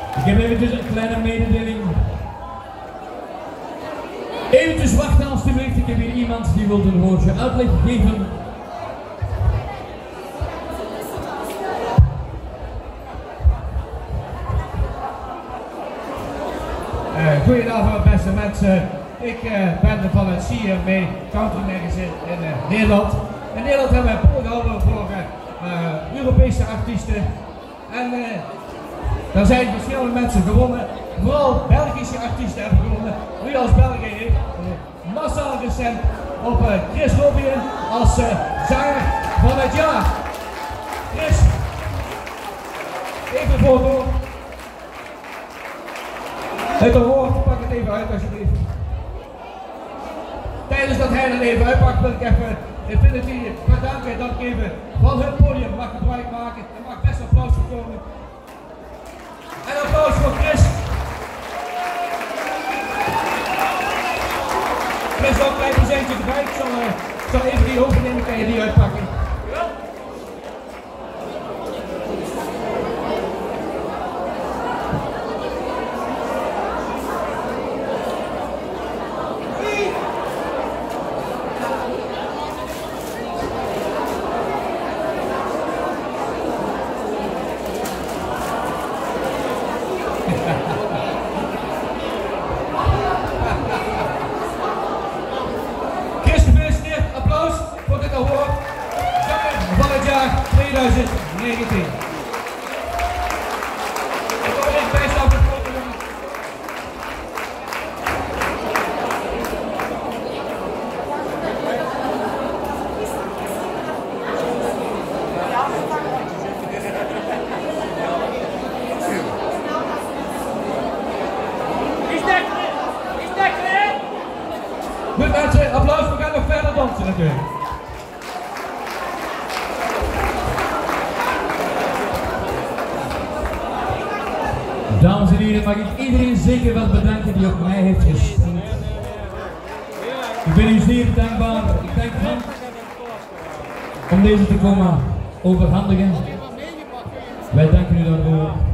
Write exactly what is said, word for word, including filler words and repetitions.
Ik heb eventjes een kleine mededeling. Eventjes wachten alstublieft, ik heb hier iemand die wil een woordje uitleg geven. Uh, goedenavond beste mensen, ik uh, ben van het C M A Country Magazine in uh, Nederland. In Nederland hebben wij pollen gehouden voor uh, Europese artiesten en uh, daar zijn verschillende mensen gewonnen, vooral Belgische artiesten hebben gewonnen. U als België heeft uh, massaal gestemd op uh, Chris Robien als uh, zanger van het jaar. Chris, even voor voor. Het woord, pak het even uit alsjeblieft. Tijdens dat hij er even uitpakt wil ik even Infinity bedanken dat ik even van hun podium mag gebruik maken. Er mag best applaus voor komen. En applaus voor Chris. Chris, ook bij een presentje erbij. Ik zal, uh, zal even die overnemen, kan je die uitpakken. twintig negentien. Ik wil er best af het volgende. Is dat Is dat klaar? Goed mensen, applaus, we gaan nog verder dansen natuurlijk. Dames en heren, mag ik iedereen zeker wel bedanken die op mij heeft gestemd. Ik ben u zeer dankbaar. Ik dank Frank om deze te komen overhandigen. Wij danken u daarvoor.